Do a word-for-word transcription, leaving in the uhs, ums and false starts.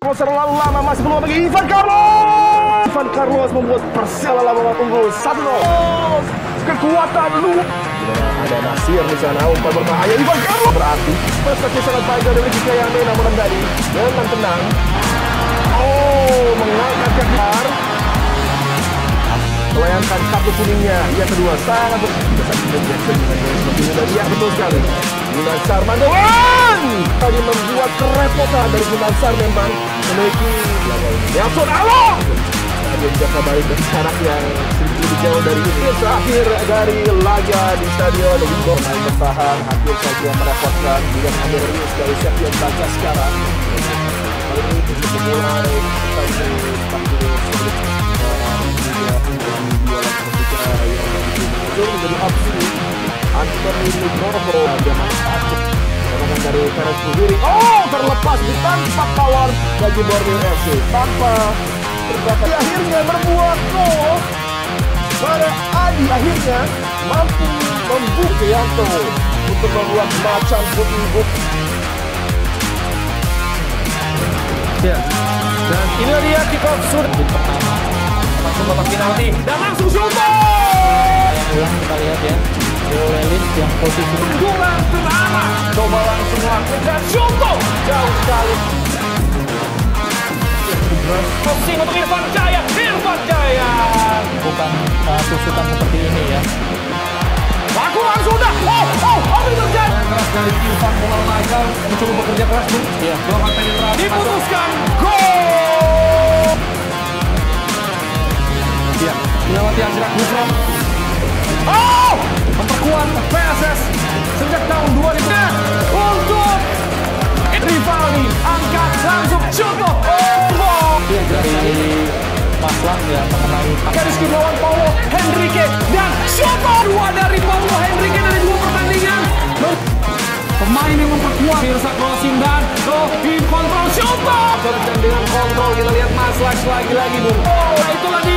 Terlalu lama, masih belum bagi Ivan Carlos. Ivan Carlos membuat Persela lama unggul satu nol. Kekuatan lu. Ada Nasir di sana, umpan berbahaya. Ivan Carlos berarti prestasi sangat baik dari Ricky Kayame, namun tadi dengan tenang. Oh, mengangkat kaki. Melayangkan kartu kuningnya. Yang kedua sangat besar Jackson dengan yang betul sekali. Gunansar Mandoan tadi membuat kerepotan dari Gunansar, memang memiliki Nelson Alo. Dia juga kembali berjarak yang sedikit lebih jauh dari ini. Terakhir dari laga di stadion Wingo, main bertahan hampir saja merepotkan juga mengambil rilis dari Septian Bagas sekarang. Kali ini untuk memulai stadion menjadi opsi Anthony Nugroho dan satu serangan dari Ferenc Pujiri. Oh, terlepas di tanpa kawan bagi Borneo F C tanpa terdapat. Akhirnya berbuat gol pada Adi, akhirnya mampu membuka Yanto untuk membuat macan putih buk. Ya, dan inilah dia kick off sudah pertama langsung babak penalti dan langsung shooting. Ulang kita lihat ya, Lelis yang posisi bulan pertama coba langsung lakukan shooting jauh sekali. Crossing untuk Irfan Jaya, Irfan Jaya bukan satu susutan seperti ini ya. Aku langsung dah. Oh, oh, apa yang terjadi? Keras dari Irfan Bola Michael mencoba bekerja keras tuh. Iya. Melakukan penetrasi. Diputuskan gol. Iya. Melewati Azrak Nusron. Oh, memperkuat P S S sejak tahun dua ribu untuk Rivaldi angkat langsung shoot. Oh, iya, dari Maslak ya mengenai garis kiblawan Paulo Henrique dan shoot dua dari Paulo Henrique dari dua pertandingan. Pemain yang memperkuat Mirsa crossing dan Robin kontrol shoot. Dan dengan kontrol kita lihat Maslak lagi-lagi, Bung. Oh, itulah dia.